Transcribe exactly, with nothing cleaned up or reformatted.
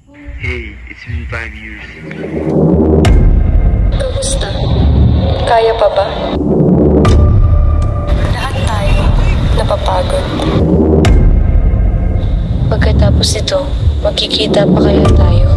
Hey, it's been five years. Kamusta? Kaya pa ba? Lahat tayo napapagod. Pagkatapos nito, magkikita pa kaya tayo?